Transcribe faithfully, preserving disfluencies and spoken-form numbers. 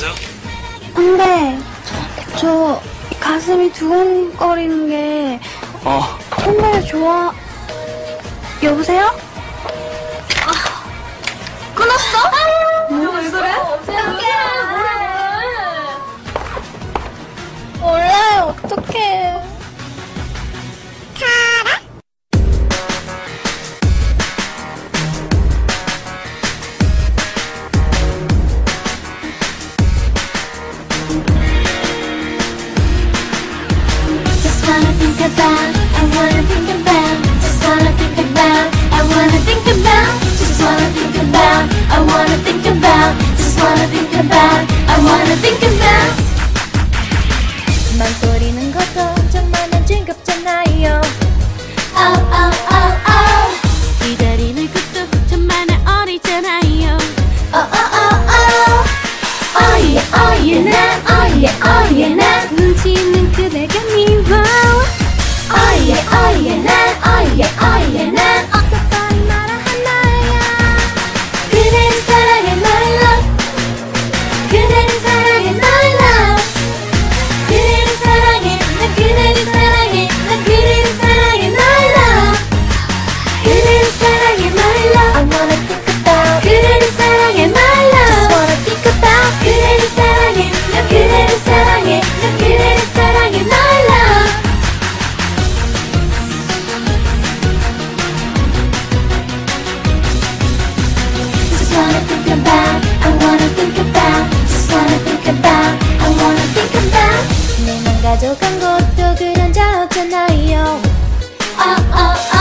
여보세요? 근데 저 가슴이 두근거리는 게 어. 선배 좋아. 여보세요? 아, 끊었어? 뭐, 왜 그래? 몰라요, 어떡해. Just wanna think about, I wanna think about, just wanna think about, I wanna think about, just wanna think about, I wanna think about, just wanna think about, I wanna think about. 맘소리는 것도 정말 즐겁잖아요. Oh oh oh oh, 기다리는 것도 정말 어리잖아요. oh oh oh oh, oh yeah oh yeah 난 oh yeah oh yeah 난 눈치 있는 그대가 미워. oh yeah oh yeah 난 oh yeah oh yeah 난 어서 빨리 말아 하나야. 그대를 사랑해 my love, 그대를 사랑해 my love, 그대를 사랑해 나 그대를 사랑해 나 그대를 사랑해 my love, 그대를 사랑해 my love. I wanna think about 그대를 사랑해 my love. Just wanna think about 그대를 사랑해 나 그대를 사랑해 나 그대를 사랑해 my love. Just wanna think about, I wanna think about, just wanna think about, I wanna think about. 내맘 가져간 것도 그런 자 없잖아요. Oh oh